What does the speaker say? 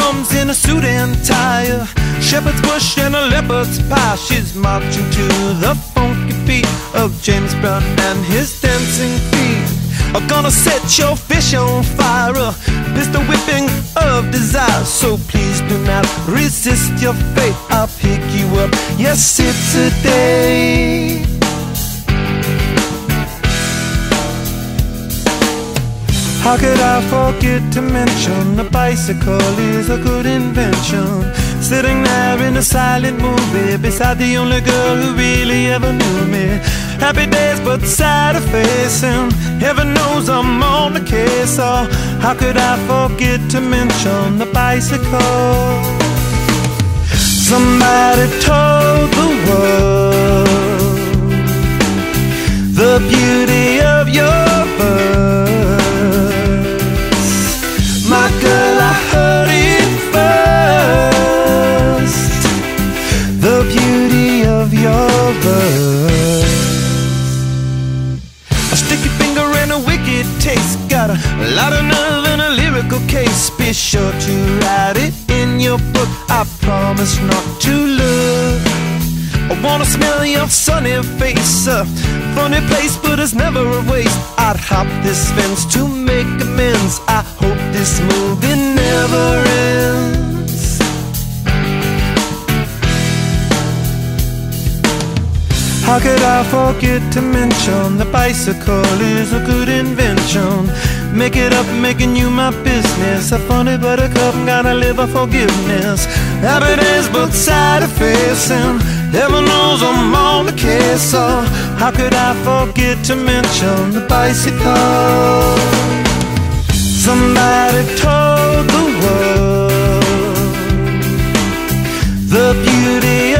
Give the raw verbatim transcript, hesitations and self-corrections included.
comes in a suit and tie, a shepherd's bush and a leopard's pie. She's marching to the funky beat of James Brown and his dancing feet. I'm gonna set your fish on fire, a pistol whipping of desire. So please do not resist your fate, I'll pick you up, yes it's a day. How could I forget to mention the bicycle is a good invention? Sitting there in a silent movie beside the only girl who really ever knew me. Happy days but sad of face, and heaven knows I'm on the case. Oh, how could I forget to mention the bicycle? Somebody told the world the beauty of your verse. My girl, I heard it first, the beauty of your verse. A sticky finger and a wicked taste, got a lot of nerve and a lyrical case. Be sure to write it in your book, I promise not to look. I wanna smell your sunny face, a funny place but it's never a waste. I'd hop this fence to make amends, I hope this movie never ends. How could I forget to mention the bicycle is a good invention? Make it up, making you my business. A funny buttercup, gotta live a forgiveness. Happy days but sad of face, and heaven knows I'm on the case. So how could I forget to mention the bicycle? Somebody told the world the beauty